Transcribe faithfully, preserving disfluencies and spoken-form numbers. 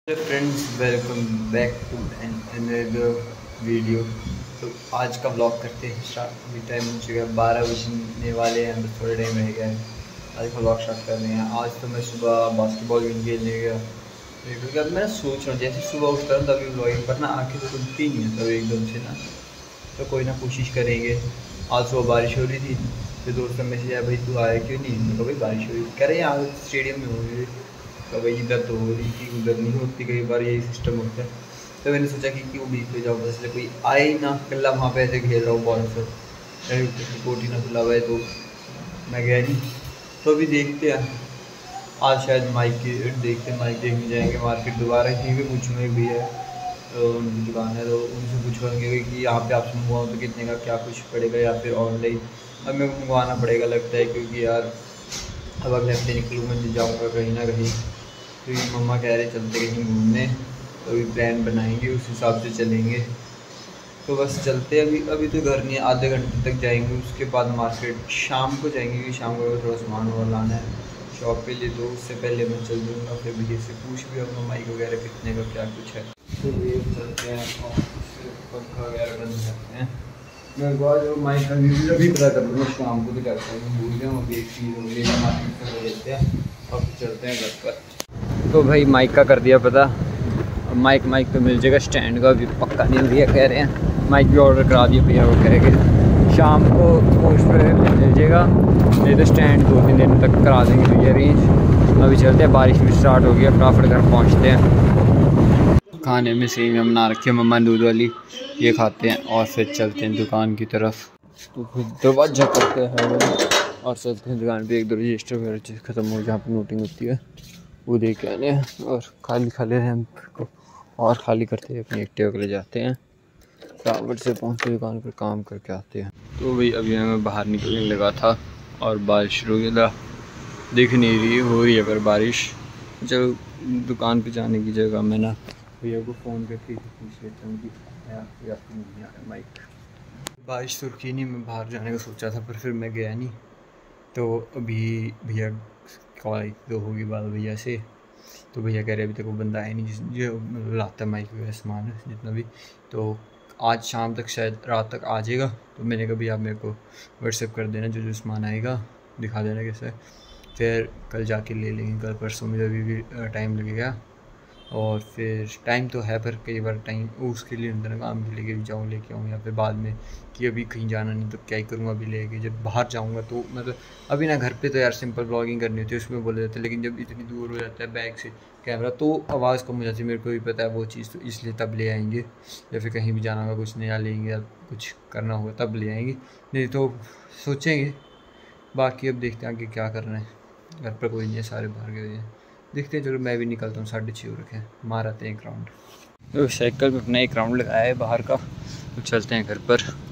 Friends, welcome back to an another video. तो आज का व्लॉग करते हैं स्टार्ट। अभी टाइम हो चुका है, बारह बजने वाले हैं, बस थोड़े टाइम रह गया है। आज का व्लॉग स्टार्ट कर रहे हैं। आज तो मैं सुबह बास्केटबॉल गेम खेलने गया, क्योंकि अब मैं सोच रहा हूँ जैसे सुबह उठता हूँ तभी व्लॉगिंग पर ना आँखें तो खुलती नहीं है तब एकदम से ना, तो कोई ना कोशिश करेंगे। आज सुबह बारिश हो रही थी, फिर दोस्त का मैसेज आया, भाई तू आया क्यों नहीं? मैं कहा भाई बारिश हो रही, कह रहे यहाँ स्टेडियम में हो रही। तो भाई इधर तो हो रही थी, उधर नहीं होती, कई बार यही सिस्टम होता है। तो मैंने सोचा कि क्यों बीच पे जाऊँ, इसलिए कोई आए ही ना, कल्ला वहाँ पे ऐसे खेल रहा हूँ बॉल से, कोर्ट ही ना खुला हुआ है, तो मैं गया नहीं। तो अभी देखते हैं, आज शायद माइक की देखते हैं, माइक देखने जाएंगे मार्केट दोबारा, क्योंकि पूछूँगा एक भैया तो उनकी दुकान है, तो उनसे पूछवाएंगे कि यहाँ पे आपसे मंगवाऊँ तो कितने का क्या कुछ पड़ेगा, या फिर ऑनलाइन अब मेरे को मंगवाना पड़ेगा लगता है, क्योंकि यार अब अगले हफ्ते निकलूँगा, मैं जाऊँगा कहीं ना कहीं। क्योंकि मम्मा कह रहे चलते कहीं घूमने, तो अभी प्लान बनाएंगे, उस हिसाब से चलेंगे। तो बस चलते अभी अभी तो घर नहीं, आधे घंटे तक जाएंगे, उसके बाद मार्केट शाम को जाएंगे, क्योंकि शाम को थोड़ा सामान और लाना है शॉप पे लिए, तो उससे पहले मैं चल दूँगा। फिर भैया से पूछ भी अब माइक वगैरह कितने का क्या कुछ है, तो ये चलते हैं और पंखा वगैरह बंद करते हैं। मैं बाद जो माइक का रिव्यू अभी पता कर लूँगा, शाम को भी करता हूँ, भूल जाऊँ अभी एक चीज़ हो गई, मार्केट से ले लेते हैं और फिर चलते हैं घर पर। तो भाई माइक का कर दिया पता, अब माइक माइक तो मिल जाएगा, स्टैंड का भी पक्का नहीं दिया, कह रहे हैं माइक भी ऑर्डर करा दिया भैया, वो कह के शाम को पोस्ट पर मिल जाएगा, नहीं तो स्टैंड दो तीन दिन तक करा देंगे भैया अरेंज। अभी चलते हैं, बारिश भी स्टार्ट हो गया, फटाफट घर पहुँचते हैं। खाने में सेवियां बना रखी है मम्मा दूध वाली, ये खाते हैं और फिर चलते हैं दुकान की तरफ। तो फिर दरवाजा करते हैं और चलते हैं दुकान पे, एक दो रजिस्टर वगैरह चीज़ ख़त्म हो, जहाँ पर नोटिंग होती है वो दे के आने हैं, और खाली खाली हैं को और खाली करते हैं, अपनी एक्टिवा के लिए जाते हैं, फटाफट से पहुँचते दुकान पर काम करके आते हैं। तो भाई अभी मैं बाहर निकलने लगा था और बारिश शुरू हो गया, दिख नहीं रही हो रही है पर बारिश। जब दुकान पे जाने की जगह मैं ना भैया को फ़ोन करके पूछ लेता हूँ कि या फिर नहीं आ रहा माइक। बारिश तो रुकी नहीं, मैं बाहर जाने का सोचा था पर फिर मैं गया नहीं। तो अभी भैया कॉल आई दो होगी बात भैया से, तो भैया कह रहे अभी तक वो बंदा आया नहीं जिस जो लाता है माइक वगैरह सामान जितना भी, तो आज शाम तक शायद रात तक आ जाएगा। तो मैंने कहा भैया आप मेरे को व्हाट्सएप कर देना जो जो सामान आएगा, दिखा देना कैसे, फिर कल जाके ले लेंगे, कल परसों में अभी भी टाइम लगेगा। और फिर टाइम तो है पर कई बार टाइम उसके लिए अंदर काम भी लेके भी जाऊँ लेके आऊँ, या फिर बाद में कि अभी कहीं जाना नहीं तो क्या ही करूँगा, अभी लेके जब बाहर जाऊँगा तो मतलब अभी ना घर पे तो यार सिंपल ब्लॉगिंग करनी होती है, उसमें बोला जाता है, लेकिन जब इतनी दूर हो जाता है बैग से कैमरा तो आवाज़ कम हो जाती है, मेरे को भी पता है वो चीज़, तो इसलिए तब ले आएंगे, या फिर कहीं भी जाना होगा कुछ नया लेंगे या कुछ करना होगा तब ले आएंगे, नहीं तो सोचेंगे। बाकी अब देखते हैं आगे क्या करना है, घर पर कोई नहीं है, सारे बाहर गए हैं, देखते हैं। चलो मैं भी निकलता हूँ, साढ़े छः हो रखे हैं, मार आते हैं एक राउंड। तो साइकिल पे अपना एक राउंड लगाया है बाहर का, तो चलते हैं घर पर।